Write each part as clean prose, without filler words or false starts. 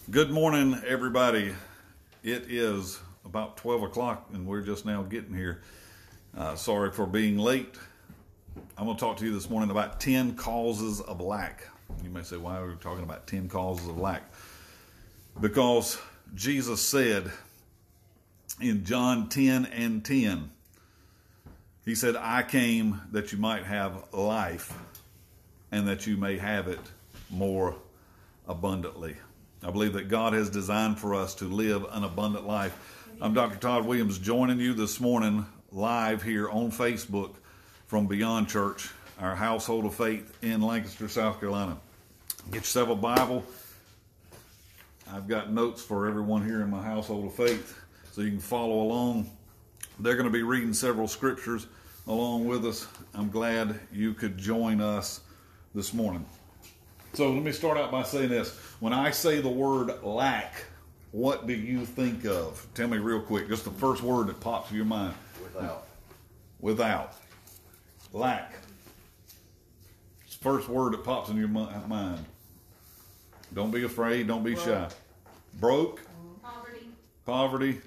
Good morning, everybody. It is about 12 o'clock and we're just now getting here. Sorry for being late. I'm going to talk to you this morning about 10 causes of lack. You may say, why are we talking about 10 causes of lack? Because Jesus said in John 10:10, He said, I came that you might have life and that you may have it more abundantly. I believe that God has designed for us to live an abundant life. I'm Dr. Todd Williams, joining you this morning live here on Facebook from Beyond Church, our household of faith in Lancaster, South Carolina. Get yourself a Bible. I've got notes for everyone here in my household of faith so you can follow along. They're going to be reading several scriptures along with us. I'm glad you could join us this morning. So let me start out by saying this. When I say the word lack, what do you think of? Tell me real quick, just the first word that pops in your mind. Without. Lack. It's the first word that pops in your mind. Don't be afraid. Don't be shy. Broke. Poverty.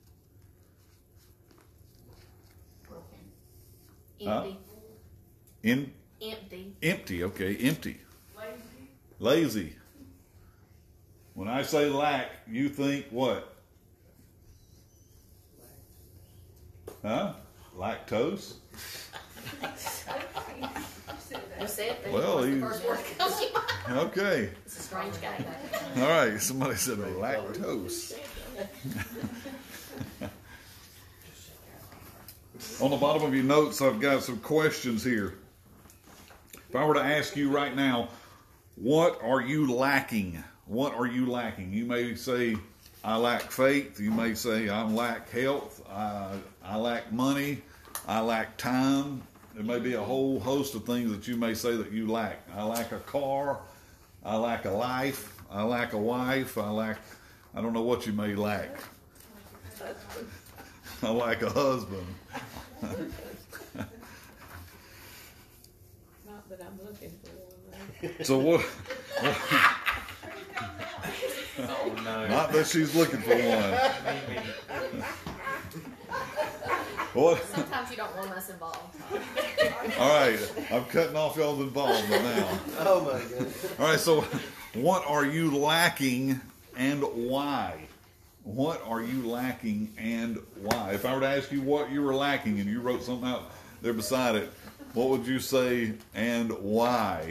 Empty. Empty. Empty. Okay, empty. Lazy. When I say lack, you think what? Huh? Lactose? Well, okay. It's a strange guy. All right, somebody said lactose. On the bottom of your notes, I've got some questions here. If I were to ask you right now, what are you lacking? What are you lacking? You may say, I lack faith. You may say, I lack health. I lack money. I lack time. There may be a whole host of things that you may say that you lack. I lack a car. I lack a life. I lack a wife. I don't know what you may lack. I lack a husband. Not that I'm looking for one. So what? Oh, no. Not that she's looking for one. What? Sometimes you don't want us involved. All right, I'm cutting off y'all's involvement now. Oh my goodness. All right, so what are you lacking and why? What are you lacking and why? If I were to ask you what you were lacking and you wrote something out there beside it, what would you say and why?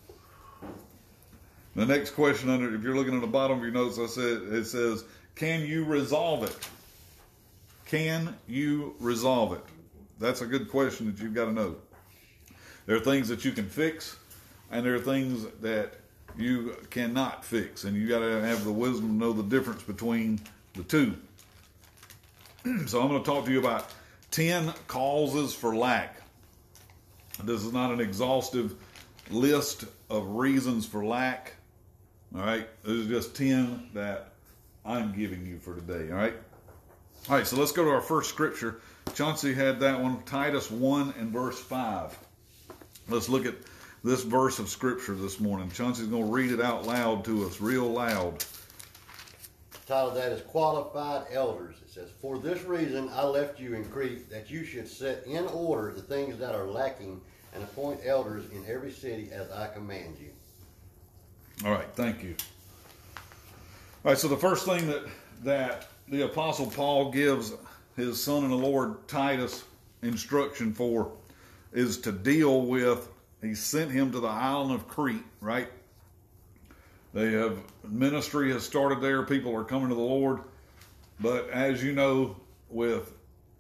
The next question if you're looking at the bottom of your notes, it says, can you resolve it? Can you resolve it? That's a good question that you've got to know. There are things that you can fix, and there are things that you cannot fix, and you got to have the wisdom to know the difference between the two. So I'm going to talk to you about 10 causes for lack. This is not an exhaustive list of reasons for lack. All right, this is just 10 that I'm giving you for today. All right. All right, so let's go to our first scripture. Chauncey had that one, Titus 1 and verse 5. Let's look at this verse of scripture this morning. Chauncey's going to read it out loud to us, real loud. The title of that is Qualified Elders. It says, for this reason I left you in Crete, that you should set in order the things that are lacking and appoint elders in every city as I command you. All right, thank you. All right, so the first thing that the Apostle Paul gives his son in the Lord Titus instruction for is to deal with, he sent him to the island of Crete, right? Ministry has started there, people are coming to the Lord, but as you know, with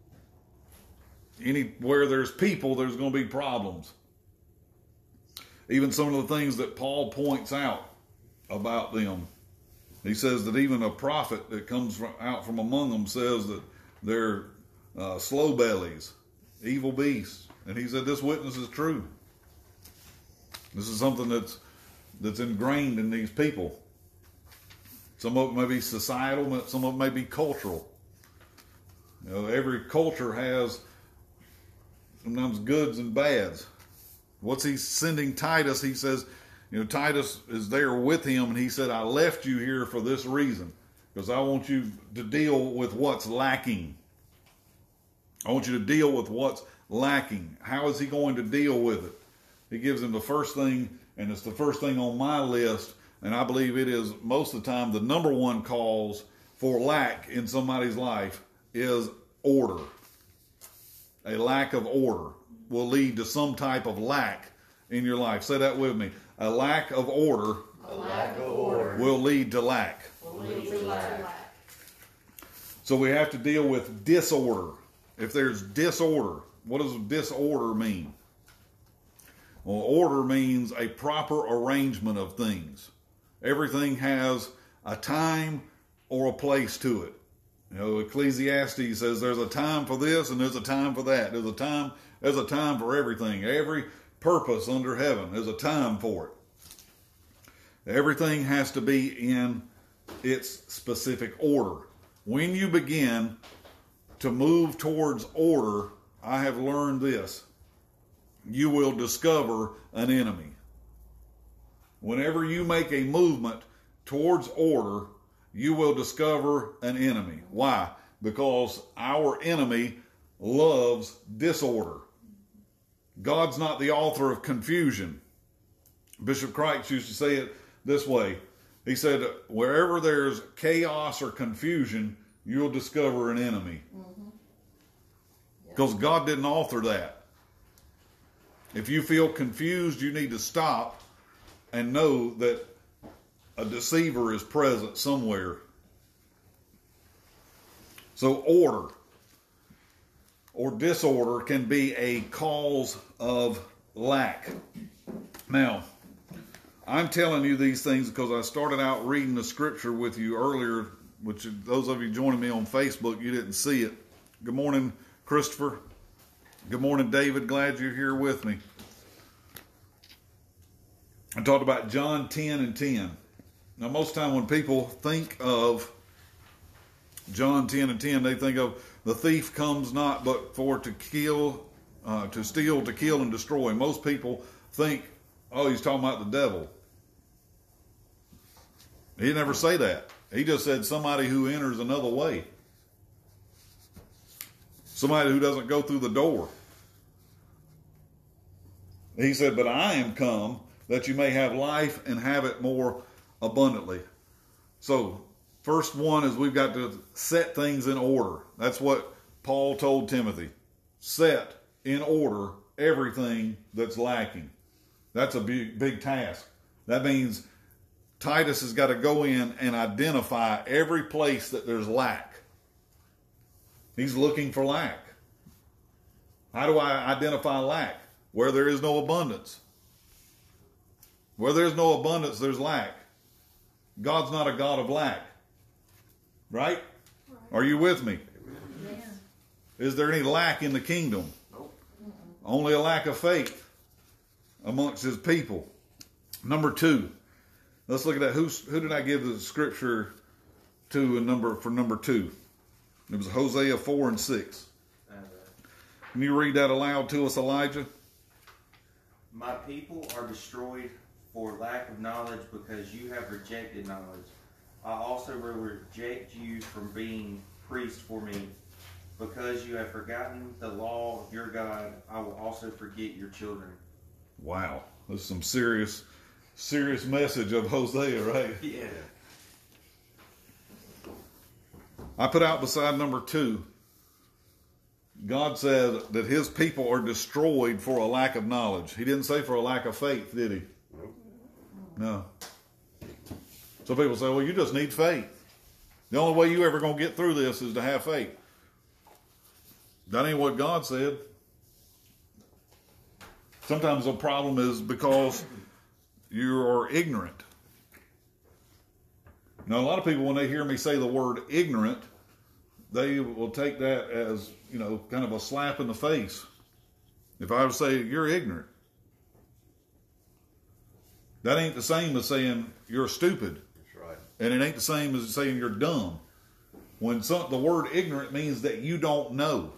anywhere there's people, there's going to be problems. Even some of the things that Paul points out about them. He says that even a prophet that comes out from among them says that they're slow bellies, evil beasts. And he said this witness is true. This is something that's ingrained in these people. Some of it may be societal, some of it may be cultural. You know, every culture has sometimes goods and bads. What's he sending Titus? He says, Titus is there with him, and he said, I left you here for this reason, because I want you to deal with what's lacking. I want you to deal with what's lacking. How is he going to deal with it? He gives him the first thing, and it's the first thing on my list, and I believe it is most of the time the number one cause for lack in somebody's life is order. A lack of order will lead to some type of lack in your life. Say that with me. A lack of order, will lead to lack. So we have to deal with disorder. If there's disorder, what does disorder mean? Well, order means a proper arrangement of things. Everything has a time or a place to it. Ecclesiastes says there's a time for this and there's a time for that. There's a time for everything. Every purpose under heaven, there's a time for it. Everything has to be in its specific order. When you begin to move towards order, I have learned this: you will discover an enemy. Whenever you make a movement towards order, you will discover an enemy. Why? Because our enemy loves disorder. God's not the author of confusion. Bishop Christ used to say it this way. He said, wherever there's chaos or confusion, you'll discover an enemy. Because God didn't author that. If you feel confused, you need to stop and know that a deceiver is present somewhere. So order or disorder can be a cause of lack. Now, I'm telling you these things because I started out reading the scripture with you earlier, which those of you joining me on Facebook, you didn't see it. Good morning, Christopher. Good morning, David. Glad you're here with me. I talked about John 10 and 10. Now, most time when people think of John 10 and 10, they think of the thief comes not but for to kill, to steal, to kill, and destroy. Most people think, oh, he's talking about the devil. He didn't ever say that. He just said somebody who enters another way. Somebody who doesn't go through the door. He said, but I am come that you may have life and have it more abundantly. So, first one is we've got to set things in order. That's what Paul told Timothy. Set in order everything that's lacking. That's a big task. That means Titus has got to go in and identify every place that there's lack. He's looking for lack. How do I identify lack? Where there is no abundance. Where there's no abundance, there's lack. God's not a God of lack. Right? Are you with me? Yeah. Is there any lack in the kingdom? Nope. Only a lack of faith amongst his people. Number 2. Let's look at that. Who did I give the scripture to for number 2? It was Hosea 4 and 6. Can you read that aloud to us, Elijah? My people are destroyed for lack of knowledge because you have rejected knowledge. I also will reject you from being priest for me. Because you have forgotten the law of your God, I will also forget your children. Wow. This is some serious message of Hosea, right? Yeah. I put out beside number 2, God said that his people are destroyed for a lack of knowledge. He didn't say for a lack of faith, did he? No. So people say, well, you just need faith. The only way you ever going to get through this is to have faith. That ain't what God said. Sometimes the problem is because you are ignorant. Now, a lot of people, when they hear me say the word ignorant, they will take that as, kind of a slap in the face. If I would say, you're ignorant. That ain't the same as saying you're stupid. That's right. And it ain't the same as saying you're dumb. When the word ignorant means that you don't know.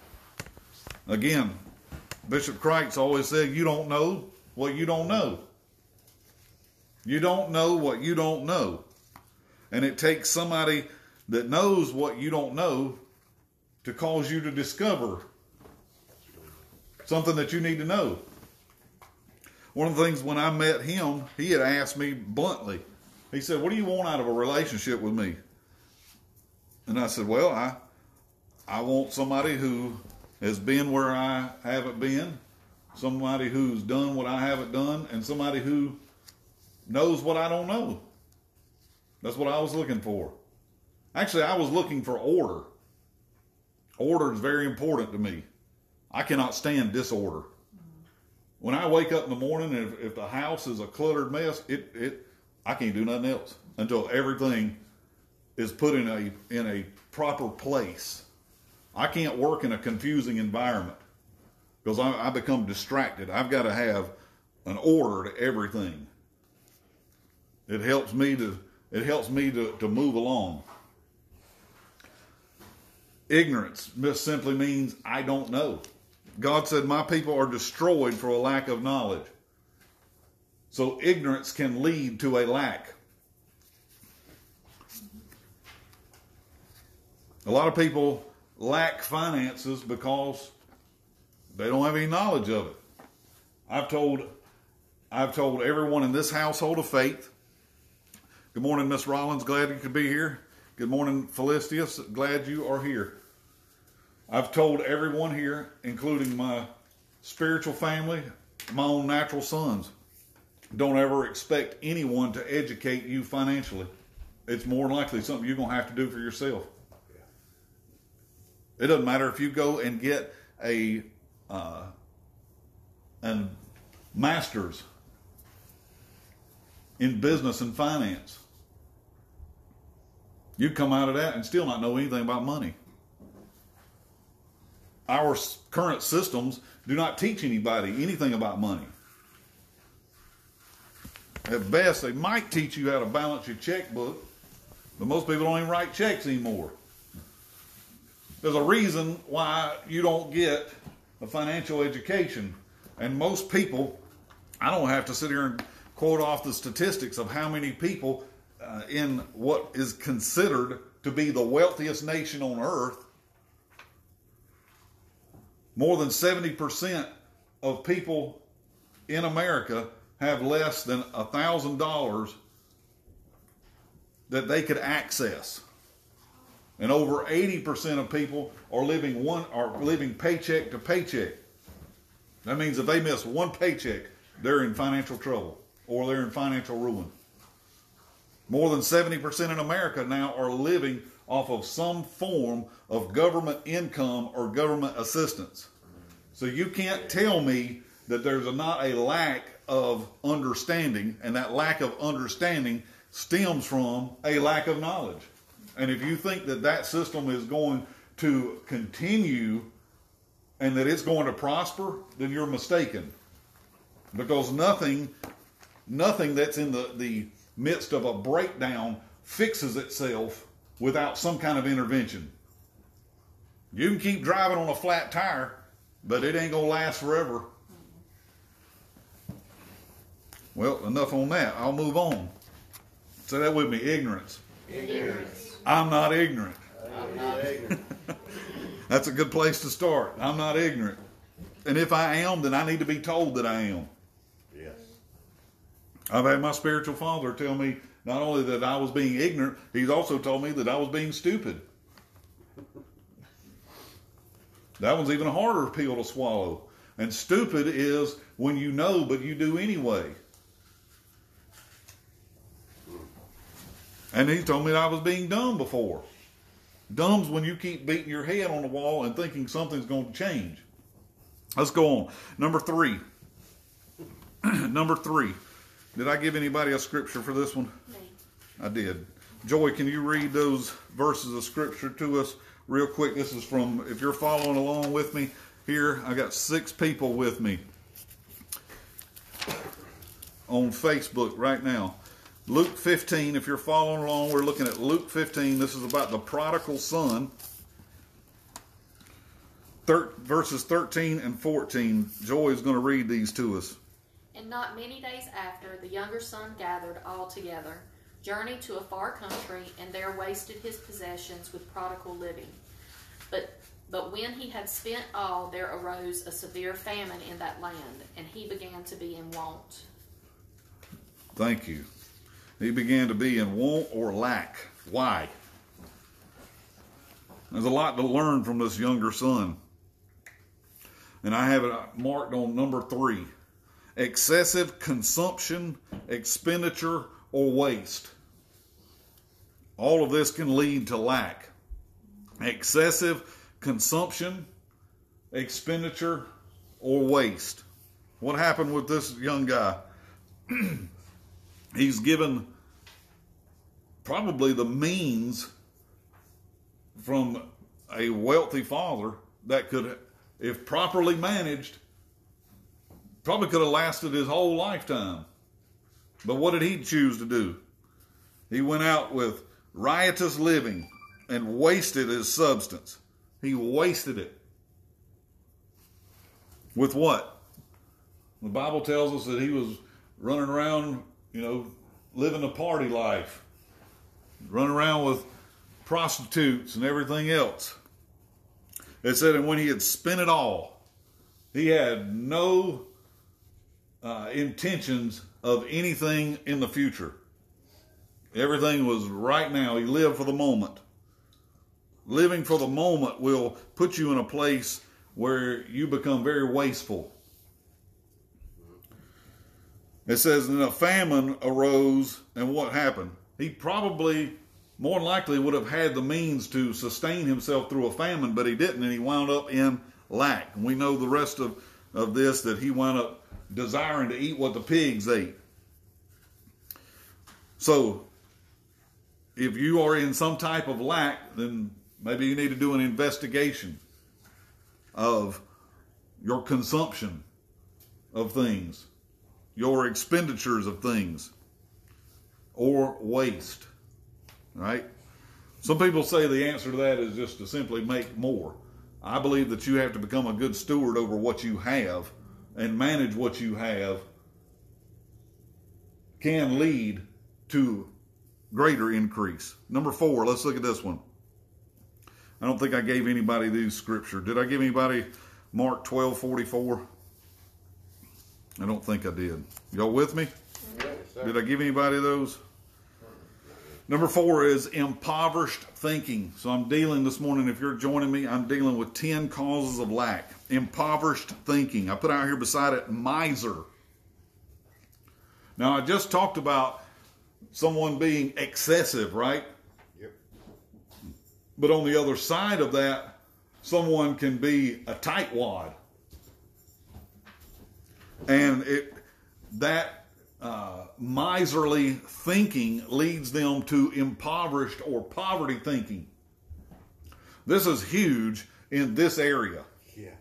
Again, Bishop Crites always said, you don't know what you don't know. You don't know what you don't know. And it takes somebody that knows what you don't know to cause you to discover something that you need to know. One of the things when I met him, he had asked me bluntly, he said, what do you want out of a relationship with me? And I said, well, I want somebody who has been where I haven't been, somebody who's done what I haven't done, and somebody who knows what I don't know. That's what I was looking for. Actually, I was looking for order. Order is very important to me. I cannot stand disorder. When I wake up in the morning, and if the house is a cluttered mess, I can't do nothing else until everything is put in a proper place. I can't work in a confusing environment because I become distracted. I've got to have an order to everything. It helps me to move along. Ignorance just simply means I don't know. God said, my people are destroyed for a lack of knowledge. So ignorance can lead to a lack. A lot of people lack finances because they don't have any knowledge of it. I've told everyone in this household of faith, good morning, Miss Rollins, glad you could be here. Good morning, Felicitas, glad you are here. I've told everyone here, including my spiritual family, my own natural sons, don't ever expect anyone to educate you financially. It's more than likely something you're going to have to do for yourself. It doesn't matter if you go and get a master's in business and finance. You come out of that and still not know anything about money. Our current systems do not teach anybody anything about money. At best, they might teach you how to balance your checkbook, but most people don't even write checks anymore. There's a reason why you don't get a financial education. And most people, I don't have to sit here and quote off the statistics of how many people in what is considered to be the wealthiest nation on earth. More than 70% of people in America have less than $1,000 that they could access. And over 80% of people are living paycheck to paycheck. That means if they miss one paycheck, they're in financial trouble or they're in financial ruin. More than 70% in America now are living off of some form of government income or government assistance. So you can't tell me that there's not a lack of understanding, and that lack of understanding stems from a lack of knowledge. And if you think that that system is going to continue and that it's going to prosper, then you're mistaken. Because nothing that's in the midst of a breakdown fixes itself without some kind of intervention. You can keep driving on a flat tire, but it ain't going to last forever. Well, enough on that. I'll move on. Say that with me. Ignorance. Ignorance. I'm not ignorant. I'm not ignorant. That's a good place to start. I'm not ignorant. And if I am, then I need to be told that I am. Yes. I've had my spiritual father tell me not only that I was being ignorant, he's also told me that I was being stupid. That one's even a harder pill to swallow. And stupid is when you know, but you do anyway. And he told me that I was being dumb before. Dumb's when you keep beating your head on the wall and thinking something's going to change. Let's go on. Number 3. Number 3. Did I give anybody a scripture for this one? Me. I did. Joy, can you read those verses of scripture to us real quick? This is from, if you're following along with me here, I got 6 people with me on Facebook right now. Luke 15, if you're following along, we're looking at Luke 15. This is about the prodigal son. Verses 13 and 14. Joy is going to read these to us. And not many days after, the younger son gathered all together, journeyed to a far country, and there wasted his possessions with prodigal living. But when he had spent all, there arose a severe famine in that land, and he began to be in want. Thank you. He began to be in want or lack. Why? There's a lot to learn from this younger son. And I have it marked on number 3. Excessive consumption, expenditure, or waste. All of this can lead to lack. Excessive consumption, expenditure, or waste. What happened with this young guy? He's given probably the means from a wealthy father that could, if properly managed, probably could have lasted his whole lifetime. But what did he choose to do? He went out with riotous living and wasted his substance. He wasted it. With what? The Bible tells us that he was running around, living a party life. Running around with prostitutes and everything else. It said, and when he had spent it all, he had no intentions of anything in the future. Everything was right now. He lived for the moment. Living for the moment will put you in a place where you become very wasteful. It says, and a famine arose, and what happened? He probably, more than likely, would have had the means to sustain himself through a famine, but he didn't, and he wound up in lack. And we know the rest of this, that he wound up desiring to eat what the pigs ate. So, if you are in some type of lack, then maybe you need to do an investigation of your consumption of things, your expenditures of things, or waste, right? Some people say the answer to that is just to simply make more. I believe that you have to become a good steward over what you have and manage what you have can lead to greater increase. Number 4, let's look at this one. I don't think I gave anybody these scripture. Did I give anybody Mark 12:44? I don't think I did. Y'all with me? Yes, sir. Did I give anybody those? Number 4 is impoverished thinking. So I'm dealing this morning, if you're joining me, I'm dealing with 10 causes of lack. Impoverished thinking. I put out here beside it, miser. Now, I just talked about someone being excessive, right? Yep. But on the other side of that, someone can be a tightwad. And that miserly thinking leads them to impoverished or poverty thinking. This is huge in this area. Yeah.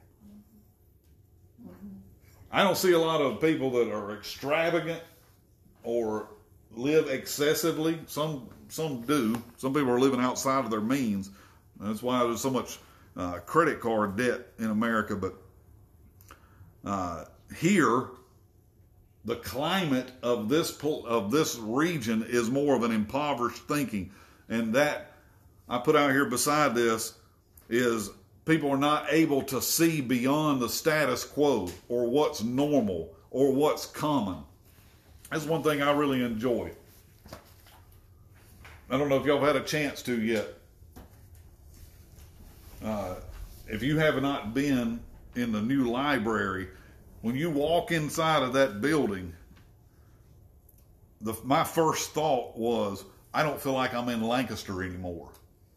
I don't see a lot of people that are extravagant or live excessively. Some do. Some people are living outside of their means. That's why there's so much credit card debt in America. But here, the climate of this region is more of an impoverished thinking. And that I put out here beside this is people are not able to see beyond the status quo or what's normal or what's common. That's one thing I really enjoy. I don't know if y'all have had a chance to yet. If you have not been in the new library, when you walk inside of that building, my first thought was, I don't feel like I'm in Lancaster anymore.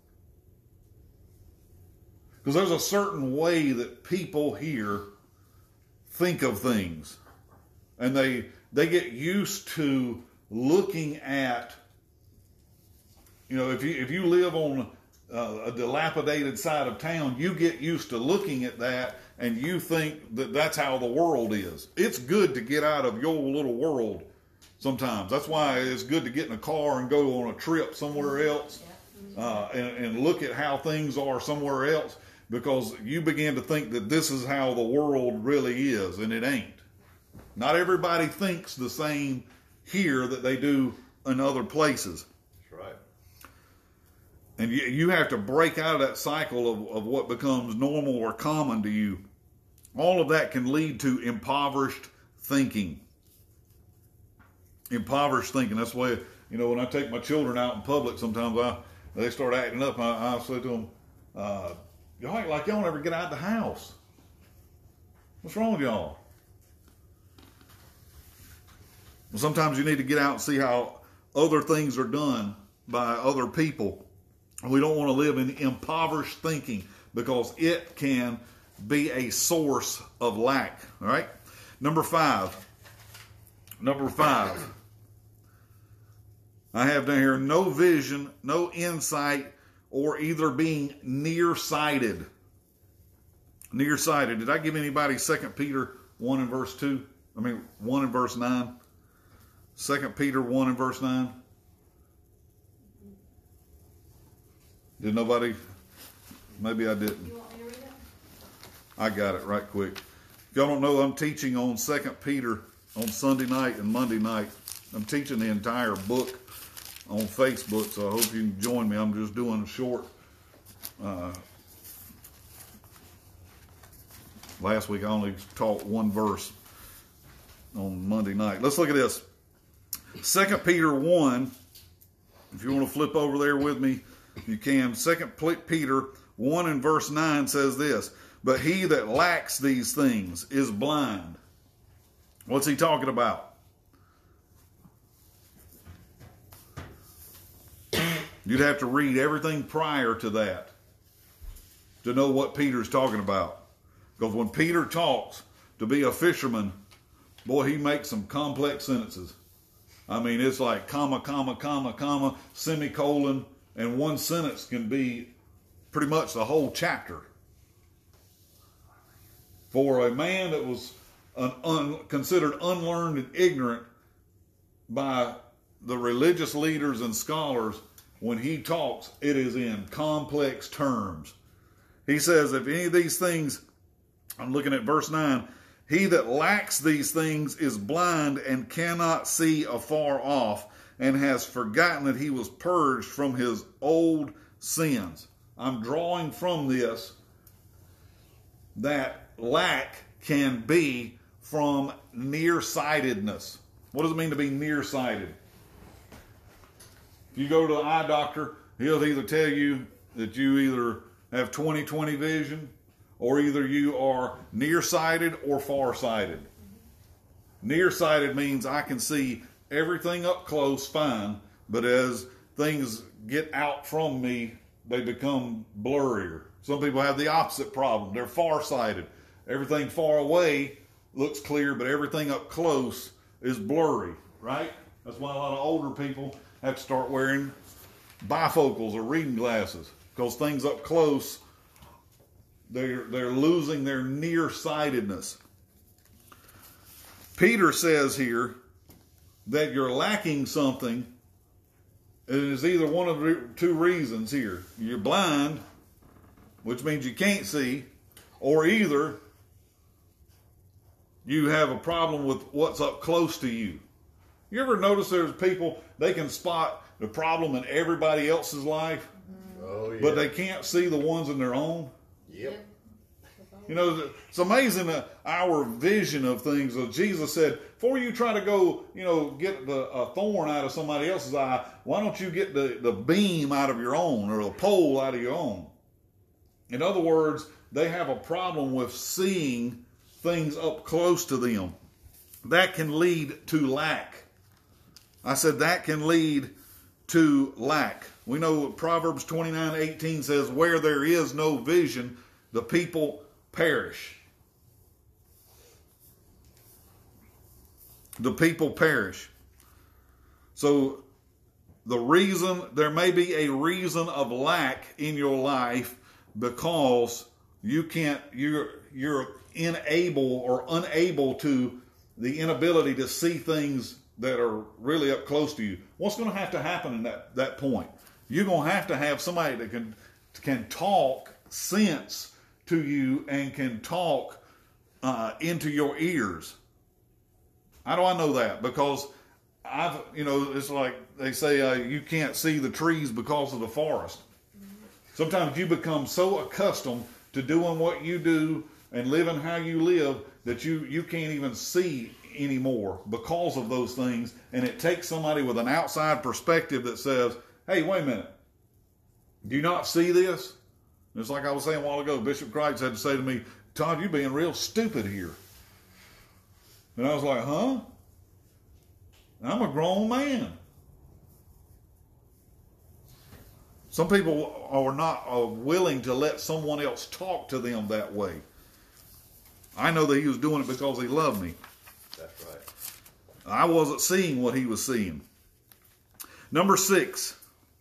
Because there's a certain way that people here think of things. And they get used to looking at, if you live on a dilapidated side of town, you get used to looking at that and you think that that's how the world is. It's good to get out of your little world sometimes. That's why it's good to get in a car and go on a trip somewhere else and look at how things are somewhere else, because you begin to think that this is how the world really is, and it ain't. Not everybody thinks the same here that they do in other places. That's right. And you have to break out of that cycle of what becomes normal or common to you. All of that can lead to impoverished thinking. Impoverished thinking. That's the way, when I take my children out in public, sometimes they start acting up. I say to them, y'all act like y'all never get out of the house. What's wrong with y'all? Well, sometimes you need to get out and see how other things are done by other people. We don't want to live in impoverished thinking because it can be a source of lack. All right. Number five. I have down here no vision, no insight, or either being nearsighted. Nearsighted. Did I give anybody 2 Peter 1 and verse 2? 1 and verse 9. 2 Peter 1 and verse 9. Did nobody? Maybe I didn't. You want me to read it? I got it right quick. If y'all don't know, I'm teaching on 2 Peter on Sunday night and Monday night. I'm teaching the entire book on Facebook, so I hope you can join me. I'm just doing a short. Last week I only taught one verse on Monday night. Let's look at this. 2 Peter 1. If you want to flip over there with me, you can. 2 Peter 1 and verse 9 says this. But he that lacks these things is blind. What's he talking about? You'd have to read everything prior to that to know what Peter's talking about. Because when Peter talks to be a fisherman, boy, he makes some complex sentences. It's like comma, comma, comma, comma, semicolon, and one sentence can be pretty much the whole chapter. For a man that was considered unlearned and ignorant by the religious leaders and scholars, when he talks, it is in complex terms. He says, if any of these things, I'm looking at verse 9, he that lacks these things is blind and cannot see afar off, and has forgotten that he was purged from his old sins. I'm drawing from this that lack can be from nearsightedness. What does it mean to be nearsighted? If you go to the eye doctor, he'll either tell you that you either have 20/20 vision, or either you are nearsighted or farsighted. Nearsighted means I can see everything up close fine, but as things get out from me, they become blurrier. Some people have the opposite problem. They're farsighted. Everything far away looks clear, but everything up close is blurry, right? That's why a lot of older people have to start wearing bifocals or reading glasses, because things up close, they're losing their nearsightedness. Peter says here that you're lacking something. It is either one of the two reasons here. You're blind, which means you can't see, or either you have a problem with what's up close to you. You ever notice there's people, they can spot the problem in everybody else's life, but they can't see the ones in their own? Yep. It's amazing our vision of things. Jesus said, before you try to go, get a thorn out of somebody else's eye, why don't you get the beam out of your own, or the pole out of your own? In other words, they have a problem with seeing things up close to them. That can lead to lack. I said that can lead to lack. We know Proverbs 29:18 says, where there is no vision, the people perish. The people perish. So there may be a reason of lack in your life because you're unable to the inability to see things that are really up close to you. What's going to have to happen in that point? You're going to have somebody that can talk sense to you and can talk into your ears. How do I know that? Because it's like they say you can't see the trees because of the forest. Sometimes you become so accustomed to doing what you do and living how you live that you can't even see anymore because of those things. And it takes somebody with an outside perspective that says, hey, wait a minute. Do you not see this? It's like I was saying a while ago, Bishop Crites had to say to me, Todd, you're being real stupid here. And I was like, huh? I'm a grown man. Some people are not willing to let someone else talk to them that way. I know that he was doing it because he loved me. That's right. I wasn't seeing what he was seeing. Number six.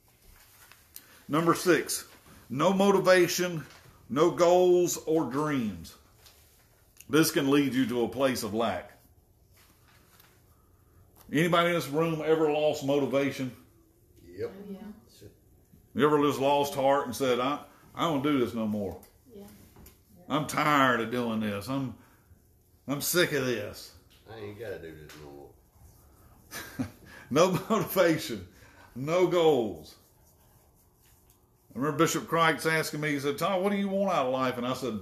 No motivation, no goals or dreams. This can lead you to a place of lack. Anybody in this room ever lost motivation? Yep. Yeah. You ever just lost heart and said, I don't do this no more. Yeah. I'm tired of doing this. I'm sick of this. I ain't got to do this no more. No motivation, no goals. I remember Bishop Crites asking me, he said, Tom, what do you want out of life? And I said,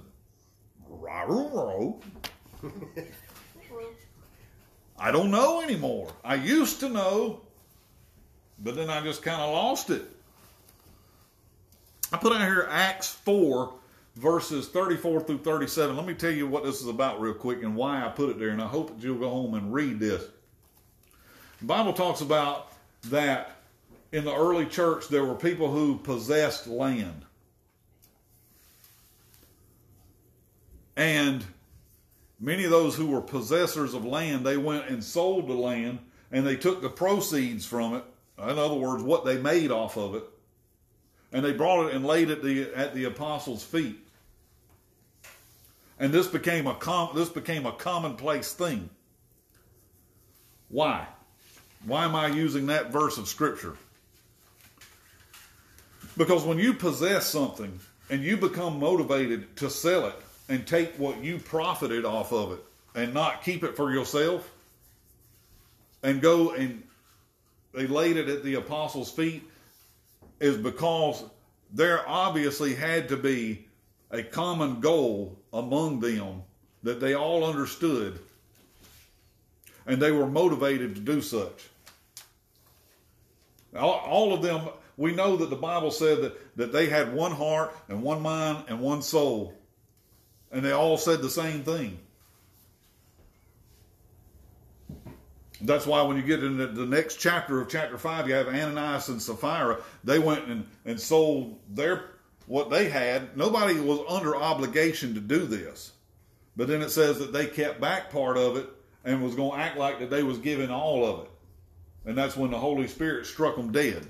I don't know anymore. I used to know, but then I just kind of lost it. I put out here Acts 4, verses 34 through 37. Let me tell you what this is about real quick and why I put it there, and I hope that you'll go home and read this. The Bible talks about that in the early church there were people who possessed land. And many of those who were possessors of land, they went and sold the land, and they took the proceeds from it, in other words, what they made off of it, and they brought it and laid it at the apostles' feet. And this became a commonplace thing. Why? Why am I using that verse of Scripture? Because when you possess something and you become motivated to sell it and take what you profited off of it and not keep it for yourself and go and they laid it at the apostles' feet, is because there obviously had to be a common goal among them that they all understood, and they were motivated to do such. All of them, we know that the Bible said that they had one heart and one mind and one soul, and they all said the same thing. That's why when you get into the next chapter of chapter 5, you have Ananias and Sapphira. They went and sold what they had. Nobody was under obligation to do this. But then it says that they kept back part of it and was going to act like that they was giving all of it. And that's when the Holy Spirit struck them dead.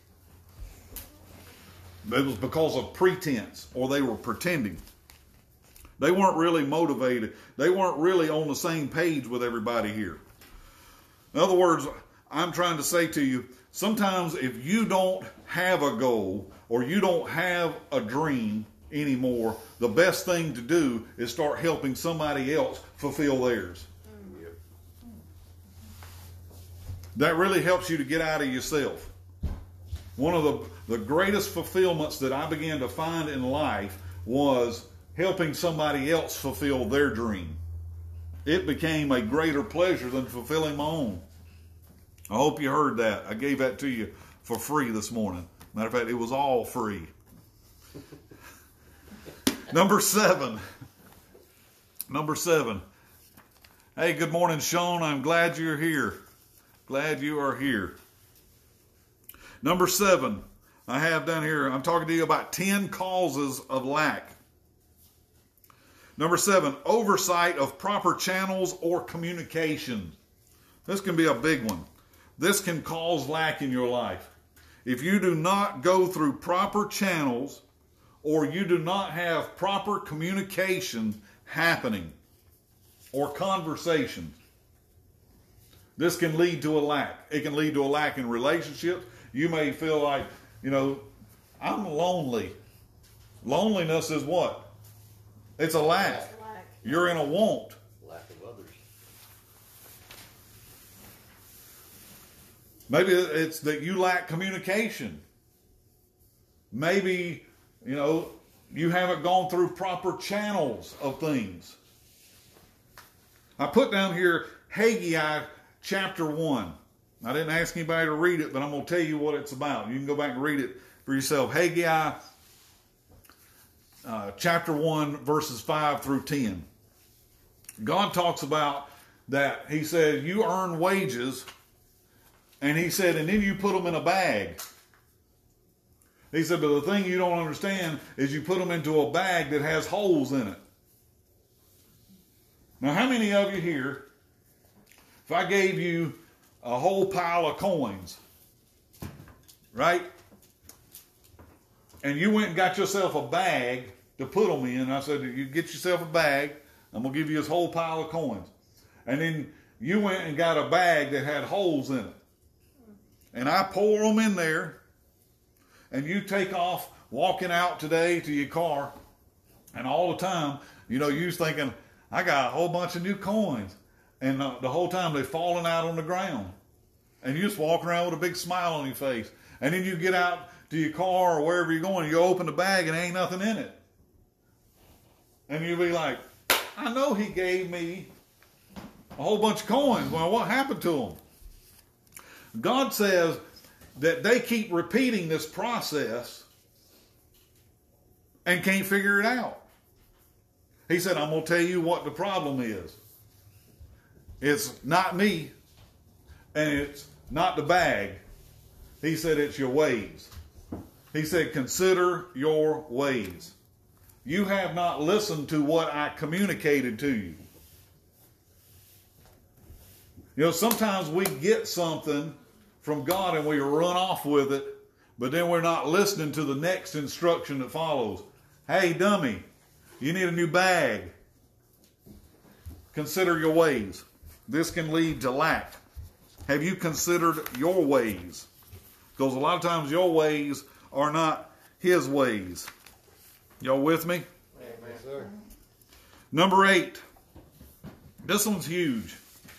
It was because of pretense, or they were pretending. They weren't really motivated. They weren't really on the same page with everybody here. In other words, I'm trying to say to you, sometimes if you don't have a goal or you don't have a dream anymore, the best thing to do is start helping somebody else fulfill theirs. Yep. That really helps you to get out of yourself. One of the greatest fulfillments that I began to find in life was helping somebody else fulfill their dream. It became a greater pleasure than fulfilling my own. I hope you heard that. I gave that to you for free this morning. Matter of fact, it was all free. Number 7. Hey, good morning, Sean. I'm glad you're here. Glad you are here. Number 7, I have down here, I'm talking to you about 10 causes of lack. Number 7, oversight of proper channels or communication. This can be a big one. This can cause lack in your life. If you do not go through proper channels or you do not have proper communication happening or conversation, this can lead to a lack. It can lead to a lack in relationships. You may feel like, I'm lonely. Loneliness is what? It's a lack. You're in a want. Lack of others. Maybe it's that you lack communication. Maybe, you haven't gone through proper channels of things. I put down here Haggai chapter 1. I didn't ask anybody to read it, but I'm going to tell you what it's about. You can go back and read it for yourself. Haggai chapter 1, verses 5 through 10. God talks about that. He said, you earn wages, and he said, and then you put them in a bag. He said, but the thing you don't understand is you put them into a bag that has holes in it. Now, how many of you here, if I gave you a whole pile of coins, right? And you went and got yourself a bag to put them in. I said, you get yourself a bag. I'm going to give you this whole pile of coins. And then you went and got a bag that had holes in it. And I pour them in there. And you take off walking out today to your car. And all the time, you're thinking, I got a whole bunch of new coins. And the whole time they're falling out on the ground. And you just walk around with a big smile on your face. And then you get out to your car or wherever you're going, you open the bag and ain't nothing in it. And you'll be like, I know he gave me a whole bunch of coins. Well, what happened to them? God says that they keep repeating this process and can't figure it out. He said, I'm going to tell you what the problem is. It's not me, and it's not the bag. He said, it's your ways. He said, consider your ways. You have not listened to what I communicated to you. Sometimes we get something from God and we run off with it, but then we're not listening to the next instruction that follows. Hey, dummy, you need a new bag. Consider your ways. This can lead to lack. Have you considered your ways? Because a lot of times your ways are not his ways. Y'all with me? Yes, sir. Number 8. This one's huge.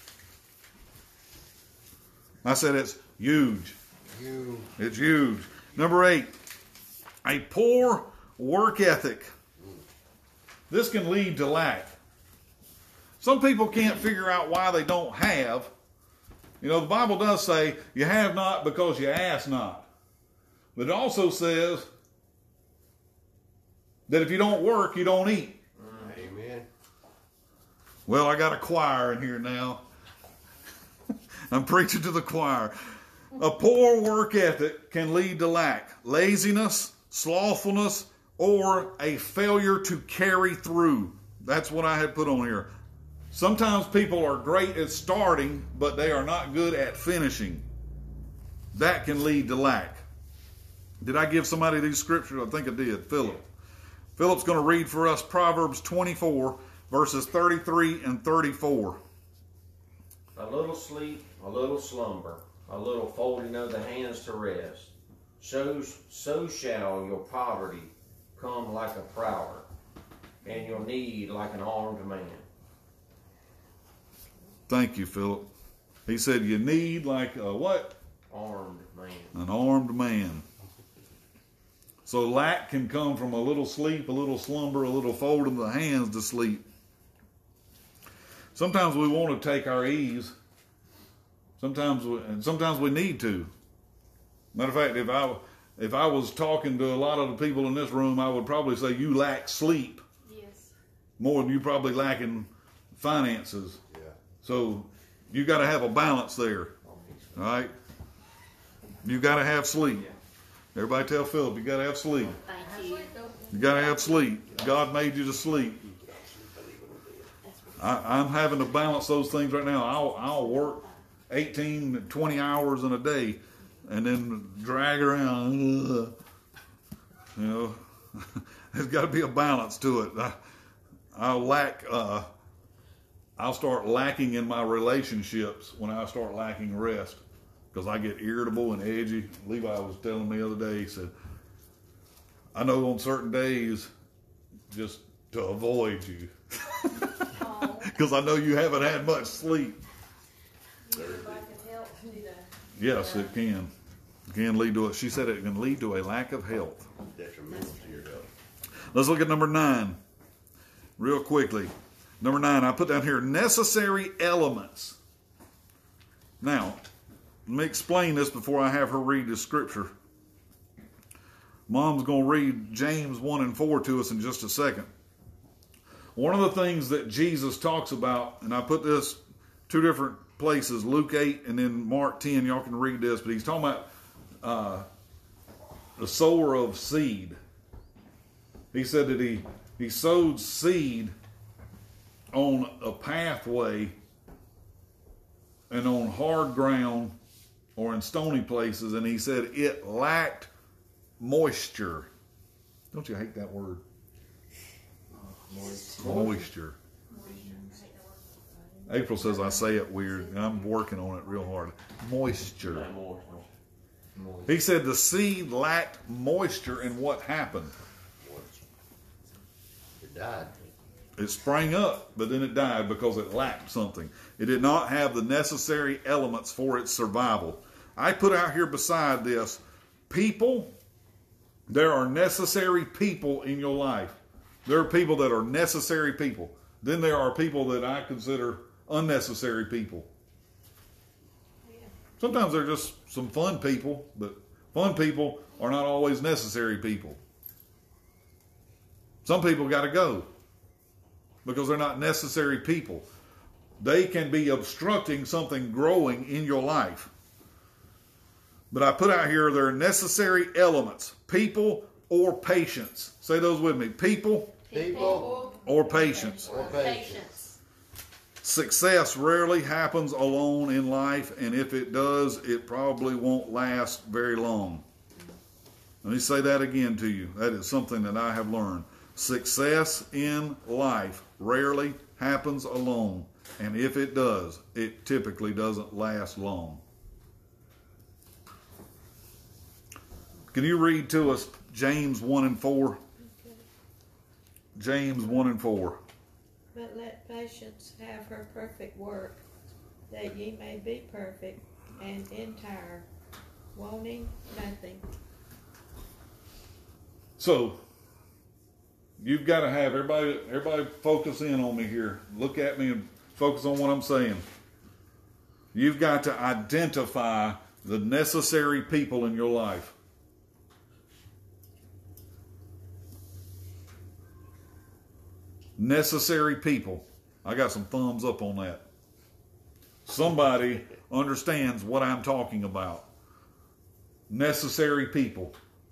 I said it's huge. Huge. It's huge. Number 8. A poor work ethic. This can lead to lack. Some people can't figure out why they don't have. The Bible does say you have not because you ask not. But it also says that if you don't work, you don't eat. Amen. Well, I got a choir in here now. I'm preaching to the choir. A poor work ethic can lead to lack, laziness, slothfulness, or a failure to carry through. That's what I had put on here. Sometimes people are great at starting, but they are not good at finishing. That can lead to lack. Did I give somebody these scriptures? I think I did. Philip. Philip's going to read for us Proverbs 24, verses 33 and 34. A little sleep, a little slumber, a little folding of the hands to rest. So shall your poverty come like a prowler, and your need like an armed man. Thank you, Philip. He said you need like a what? Armed man. An armed man. So lack can come from a little sleep, a little slumber, a little folding of the hands to sleep. Sometimes we want to take our ease. Sometimes we need to. Matter of fact, if I was talking to a lot of the people in this room, I would probably say you lack sleep. Yes. More than you probably lack in finances. Yeah. So you got to have a balance there. All right? You got to have sleep. Everybody tell Philip, you got to have sleep. Thank you. You got to have sleep. God made you to sleep. I'm having to balance those things right now. I'll work 18 to 20 hours in a day and then drag around. There's got to be a balance to it. I'll start lacking in my relationships when I start lacking rest because I get irritable and edgy. Levi was telling me the other day, he said, I know on certain days just to avoid you because I know you haven't had much sleep. If I could help, Yes, it can. It can lead to it. She said it can lead to a lack of health. Detrimental to your health. Let's look at number 9 real quickly. Number 9, I put down here necessary elements. Now, let me explain this before I have her read the scripture. Mom's going to read James 1 and 4 to us in just a second. One of the things that Jesus talks about, and I put this 2 different places, Luke 8 and then Mark 10, y'all can read this, but he's talking about the sower of seed. He said that he sowed seed on a pathway and on hard ground or in stony places, and he said it lacked moisture. Don't you hate that word? Moisture. April says I say it weird, and I'm working on it real hard. Moisture. He said the seed lacked moisture, and what happened? It died. It sprang up, but then it died because it lacked something. It did not have the necessary elements for its survival. I put out here beside this, people, there are necessary people in your life. There are people that are necessary people. Then there are people that I consider unnecessary people. Sometimes they're just some fun people, but fun people are not always necessary people. Some people got to go because they're not necessary people. They can be obstructing something growing in your life. But I put out here, there are necessary elements, people or patience. Say those with me. People or patience. Or patience. Success rarely happens alone in life, and if it does, it probably won't last very long. Let me say that again to you. That is something that I have learned. Success in life rarely happens alone, and if it does, it typically doesn't last long. Can you read to us James 1 and 4? Okay. James 1 and 4. But let patience have her perfect work, that ye may be perfect and entire, wanting nothing. So, you've got to have everybody focus in on me here. Look at me and focus on what I'm saying. You've got to identify the necessary people in your life. Necessary people. I got some thumbs up on that. Somebody understands what I'm talking about. Necessary people.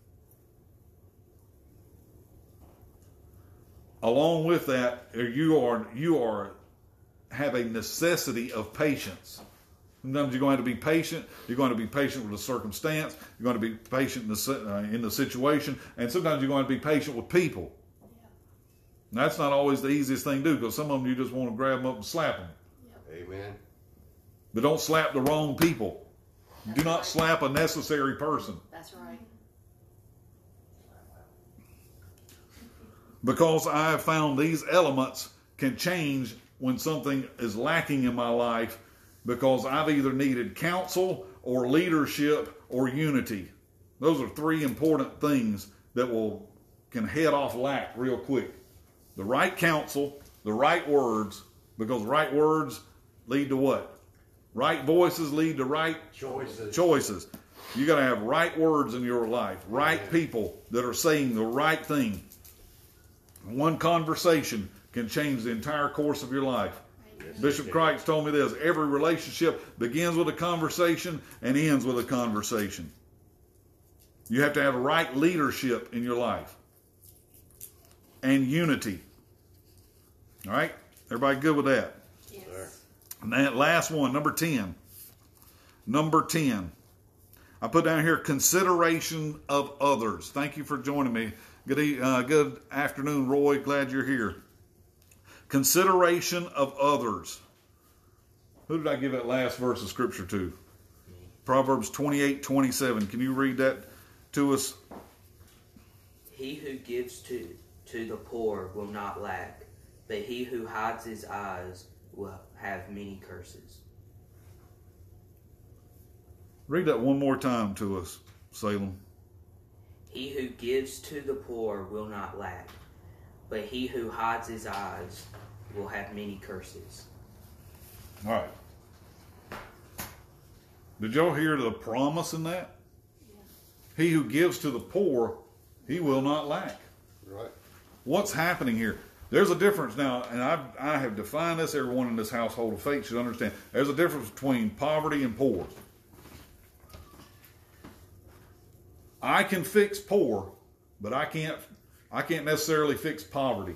Along with that, you have a necessity of patience. Sometimes you're going to be patient. You're going to be patient with a circumstance. You're going to be patient in the situation, and sometimes you're going to be patient with people. And that's not always the easiest thing to do, because some of them you just want to grab them up and slap them. Amen. But don't slap the wrong people. That's Do not right. slap a necessary person. That's right. Because I have found these elements can change when something is lacking in my life, because I've either needed counsel or leadership or unity. Those are 3 important things that can head off lack real quick. The right counsel, the right words, because right words lead to what? Right voices lead to right choices. You got to have right words in your life, right people that are saying the right thing. One conversation can change the entire course of your life. Bishop Crichton told me this: every relationship begins with a conversation and ends with a conversation. You have to have right leadership in your life and unity. All right? Everybody good with that? Yes. Sir. And that last one, number 10. Number 10. I put down here consideration of others. Thank you for joining me. Good afternoon, Roy. Glad you're here. Consideration of others. Who did I give that last verse of scripture to? Proverbs 28:27. Can you read that to us? He who gives to the poor will not lack, but he who hides his eyes will have many curses. Read that one more time to us, Salem. He who gives to the poor will not lack, but he who hides his eyes will have many curses. All right. Did y'all hear the promise in that? He who gives to the poor, he will not lack. Right. What's happening here? There's a difference now, and I have defined this. Everyone in this household of faith should understand. There's a difference between poverty and poor. I can fix poor, but I can't necessarily fix poverty.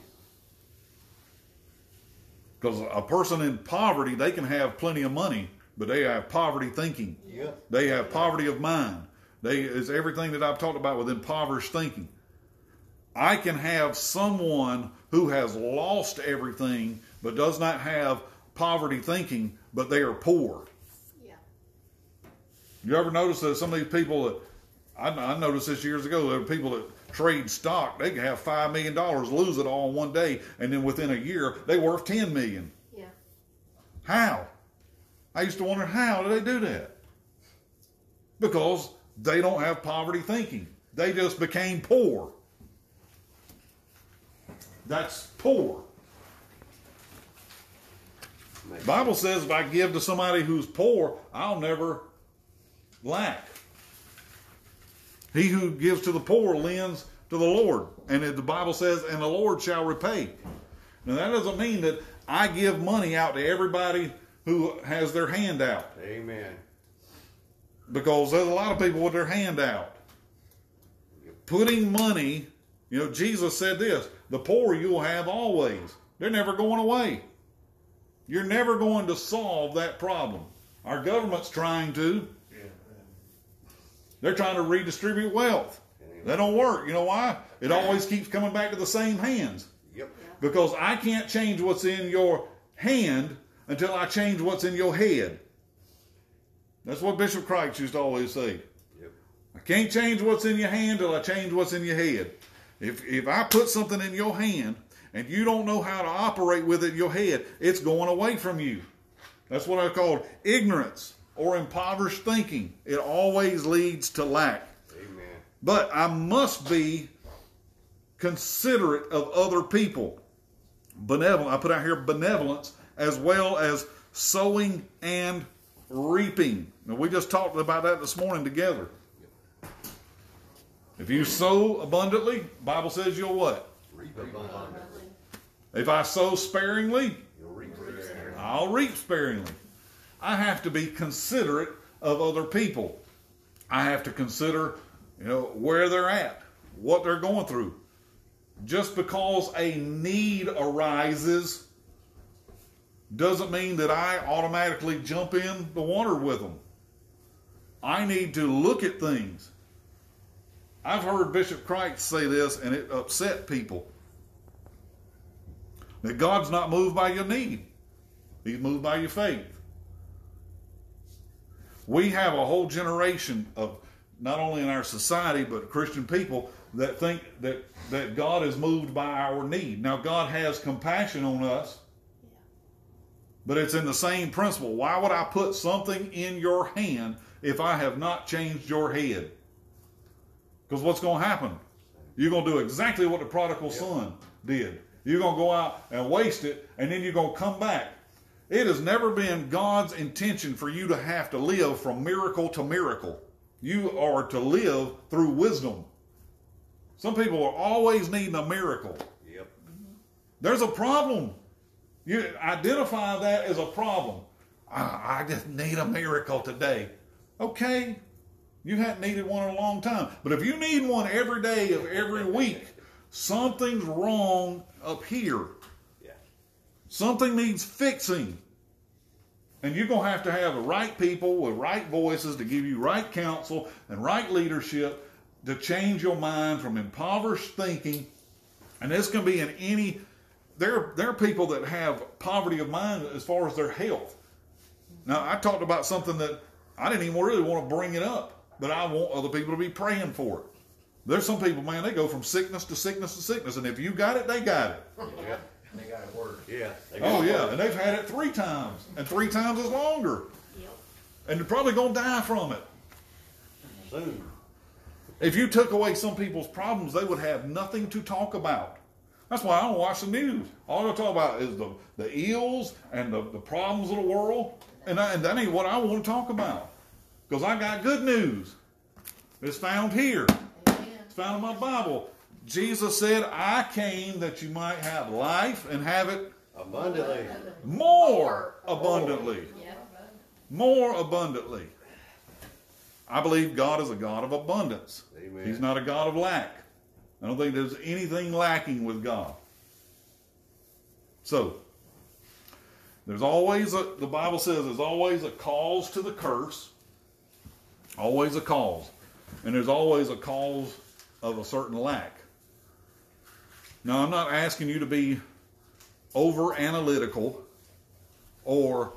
Because a person in poverty, they can have plenty of money, but they have poverty thinking. Yeah. They have poverty of mind. It's everything that I've talked about with impoverished thinking. I can have someone who has lost everything, but does not have poverty thinking, but they are poor. Yeah. You ever notice that some of these people that, I noticed this years ago, there are people that trade stock, they can have $5 million, lose it all in one day, and then within a year, they're worth $10 million. Yeah. How? I used to wonder, how do they do that? Because they don't have poverty thinking. They just became poor. That's poor. The Bible says if I give to somebody who's poor, I'll never lack. He who gives to the poor lends to the Lord. And the Bible says, and the Lord shall repay. Now that doesn't mean that I give money out to everybody who has their hand out. Amen. Because there's a lot of people with their hand out. Putting money, Jesus said this, the poor you'll have always. They're never going away. You're never going to solve that problem. Our government's trying to. They're trying to redistribute wealth. That don't work. You know why? It always keeps coming back to the same hands. Yep. Because I can't change what's in your hand until I change what's in your head. That's what Bishop Christ used to always say. Yep. I can't change what's in your hand till I change what's in your head. If I put something in your hand and you don't know how to operate with it in your head, it's going away from you. That's what I call ignorance or impoverished thinking. It always leads to lack. Amen. But I must be considerate of other people. Benevolent. I put out here benevolence as well as sowing and reaping. Now, we just talked about that this morning together. If you sow abundantly, the Bible says you'll what? Reap abundantly. If I sow sparingly, You'll reap sparingly. I'll reap sparingly. I have to be considerate of other people. I have to consider, where they're at, what they're going through. Just because a need arises doesn't mean that I automatically jump in the water with them. I need to look at things. I've heard Bishop Christ say this, and it upset people. That God's not moved by your need. He's moved by your faith. We have a whole generation of, not only in our society, but Christian people that think that God is moved by our need. Now, God has compassion on us, but it's in the same principle. Why would I put something in your hand if I have not changed your head? Because what's going to happen? You're going to do exactly what the prodigal son did. You're going to go out and waste it, and then you're going to come back. It has never been God's intention for you to have to live from miracle to miracle. You are to live through wisdom. Some people are always needing a miracle. Yep. There's a problem. You identify that as a problem. I just need a miracle today. Okay. You hadn't needed one in a long time. But if you need one every day of every week, something's wrong up here. Yeah. Something needs fixing. And you're going to have the right people with right voices to give you right counsel and right leadership to change your mind from impoverished thinking. And this can be in any... There are people that have poverty of mind as far as their health. Now, I talked about something that I didn't even really want to bring it up. But I want other people to be praying for it. There's some people, man, they go from sickness to sickness to sickness. And if you got it, they got it. Yeah. They got it work. Yeah. Oh, yeah. And they've had it 3 times. And 3 times is longer. Yep. And they're probably going to die from it. soon. If you took away some people's problems, they would have nothing to talk about. That's why I don't watch the news. All I talk about is the ills and the problems of the world. And that ain't what I want to talk about. Because I got good news. It's found here. It's found in my Bible. Jesus said, I came that you might have life and have it Abundantly. more abundantly. Yeah. More abundantly. I believe God is a God of abundance. Amen. He's not a God of lack. I don't think there's anything lacking with God. So, there's always the Bible says there's always a cause to the curse. Always a cause. And there's always a cause of a certain lack. Now, I'm not asking you to be over analytical or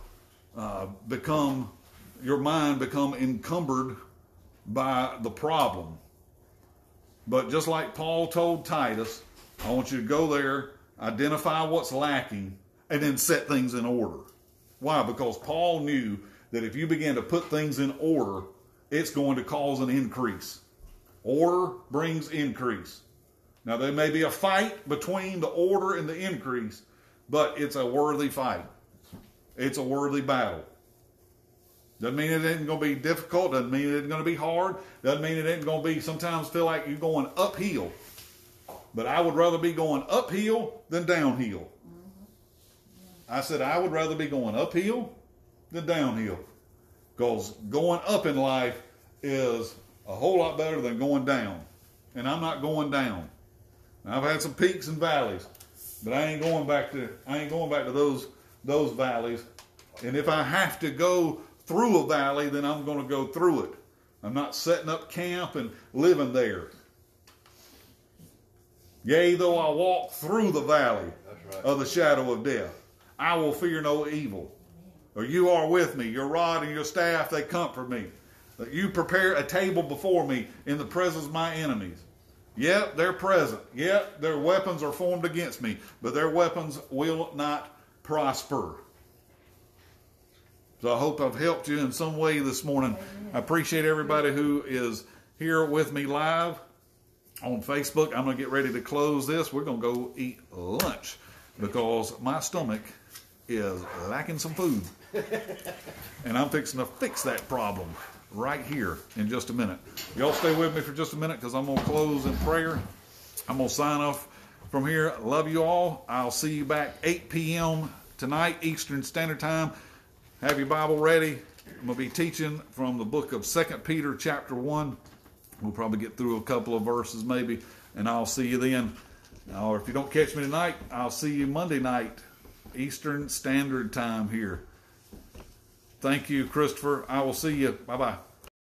your mind become encumbered by the problem. But just like Paul told Titus, I want you to go there, identify what's lacking, and then set things in order. Why? Because Paul knew that if you begin to put things in order, it's going to cause an increase. Order brings increase. Now, there may be a fight between the order and the increase, but it's a worthy fight. It's a worthy battle. Doesn't mean it isn't going to be difficult. Doesn't mean it isn't going to be hard. Doesn't mean it isn't going to be, sometimes feel like you're going uphill. But I would rather be going uphill than downhill. I said I would rather be going uphill than downhill. Because going up in life is a whole lot better than going down. And I'm not going down. I've had some peaks and valleys, but I ain't going back to those valleys. And if I have to go through a valley, then I'm going to go through it. I'm not setting up camp and living there. Yea, though I walk through the valley of the shadow of death, I will fear no evil. For you are with me, your rod and your staff, they comfort me. That you prepare a table before me in the presence of my enemies. Yep, they're present. Yep, their weapons are formed against me, but their weapons will not prosper. So I hope I've helped you in some way this morning. I appreciate everybody who is here with me live on Facebook. I'm going to get ready to close this. We're going to go eat lunch because my stomach is lacking some food. And I'm fixing to fix that problem right here in just a minute. Y'all stay with me for just a minute because I'm going to close in prayer. I'm going to sign off from here. Love you all. I'll see you back 8 p.m. tonight, Eastern Standard Time. Have your Bible ready. I'm going to be teaching from the book of 2 Peter chapter 1. We'll probably get through a couple of verses maybe, and I'll see you then. Or if you don't catch me tonight, I'll see you Monday night, Eastern Standard Time here. Thank you, Christopher. I will see you. Bye-bye.